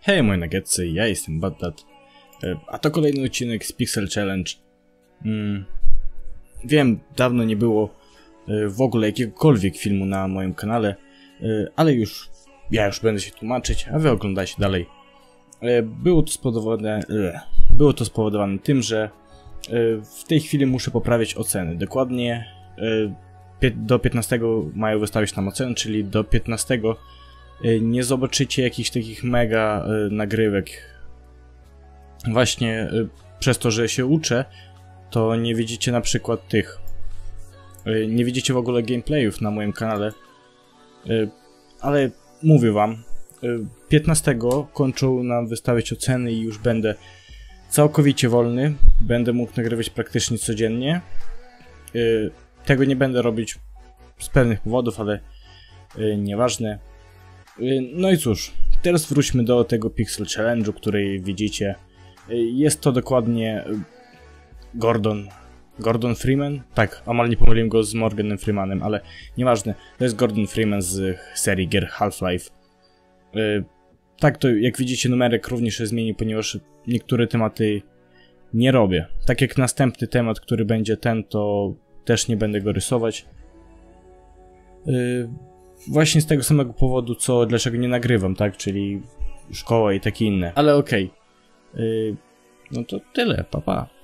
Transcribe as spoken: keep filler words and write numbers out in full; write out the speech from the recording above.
Hej moi nuggetcy, ja jestem Batdat, a to kolejny odcinek z Pixel Challenge. Hmm. Wiem, dawno nie było w ogóle jakiegokolwiek filmu na moim kanale, ale już, ja już będę się tłumaczyć, a wy oglądajcie dalej. Było to spowodowane, było to spowodowane tym, że w tej chwili muszę poprawić oceny. Dokładnie do piętnastego mają wystawić nam oceny, czyli do piętnastego nie zobaczycie jakichś takich mega nagrywek. Właśnie przez to, że się uczę, to nie widzicie na przykład tych. Nie widzicie w ogóle gameplayów na moim kanale. Ale mówię wam, piętnastego kończą nam wystawiać oceny i już będę całkowicie wolny. Będę mógł nagrywać praktycznie codziennie. Tego nie będę robić z pewnych powodów, ale nieważne. No i cóż, teraz wróćmy do tego Pixel Challenge'u, który widzicie. Jest to dokładnie Gordon. Gordon Freeman? Tak, omal nie pomyliłem go z Morganem Freemanem, ale nieważne. To jest Gordon Freeman z serii gier Half-Life. Tak, to jak widzicie numerek również się zmieni, ponieważ niektóre tematy nie robię. Tak jak następny temat, który będzie ten, to też nie będę go rysować. Właśnie z tego samego powodu, co dlaczego nie nagrywam, tak? Czyli szkoła i takie inne. Ale okej. Okay. No to tyle, pa pa.